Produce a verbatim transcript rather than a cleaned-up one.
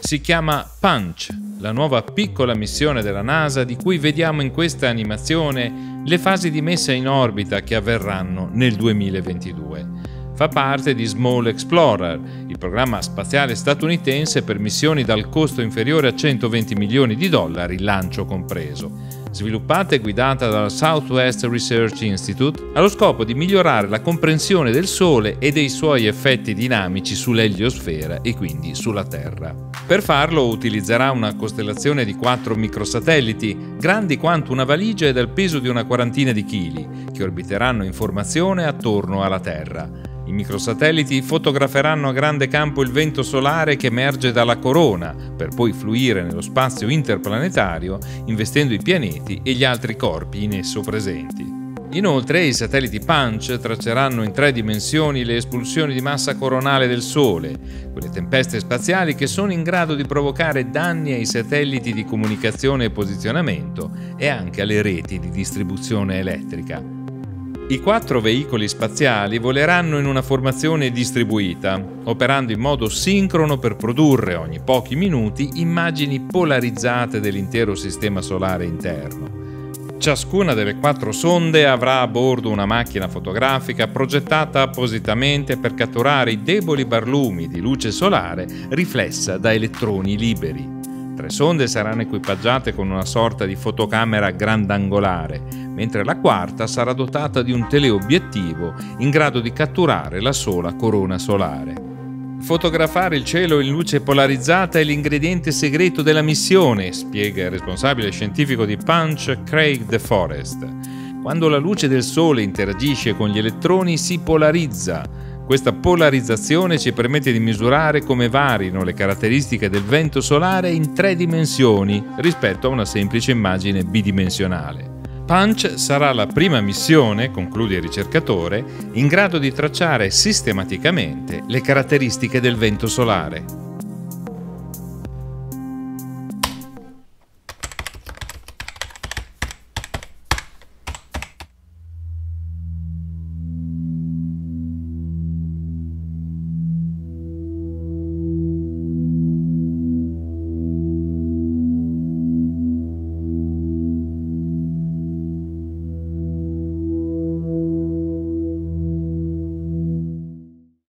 Si chiama Punch, la nuova piccola missione della NASA di cui vediamo in questa animazione le fasi di messa in orbita che avverranno nel duemilaventidue. Fa parte di Small Explorer, il programma spaziale statunitense per missioni dal costo inferiore a centoventi milioni di dollari, lancio compreso, sviluppata e guidata dal Southwest Research Institute, allo scopo di migliorare la comprensione del Sole e dei suoi effetti dinamici sull'eliosfera e quindi sulla Terra. Per farlo utilizzerà una costellazione di quattro microsatelliti, grandi quanto una valigia e dal peso di una quarantina di chili, che orbiteranno in formazione attorno alla Terra. I microsatelliti fotograferanno a grande campo il vento solare che emerge dalla corona, per poi fluire nello spazio interplanetario, investendo i pianeti e gli altri corpi in esso presenti. Inoltre, i satelliti Punch tracceranno in tre dimensioni le espulsioni di massa coronale del Sole, quelle tempeste spaziali che sono in grado di provocare danni ai satelliti di comunicazione e posizionamento e anche alle reti di distribuzione elettrica. I quattro veicoli spaziali voleranno in una formazione distribuita, operando in modo sincrono per produrre ogni pochi minuti immagini polarizzate dell'intero sistema solare interno. Ciascuna delle quattro sonde avrà a bordo una macchina fotografica progettata appositamente per catturare i deboli barlumi di luce solare riflessa da elettroni liberi. Tre sonde saranno equipaggiate con una sorta di fotocamera grandangolare, mentre la quarta sarà dotata di un teleobiettivo in grado di catturare la sola corona solare. Fotografare il cielo in luce polarizzata è l'ingrediente segreto della missione, spiega il responsabile scientifico di Punch, Craig DeForest. Quando la luce del Sole interagisce con gli elettroni si polarizza. Questa polarizzazione ci permette di misurare come varino le caratteristiche del vento solare in tre dimensioni rispetto a una semplice immagine bidimensionale. Punch sarà la prima missione, conclude il ricercatore, in grado di tracciare sistematicamente le caratteristiche del vento solare.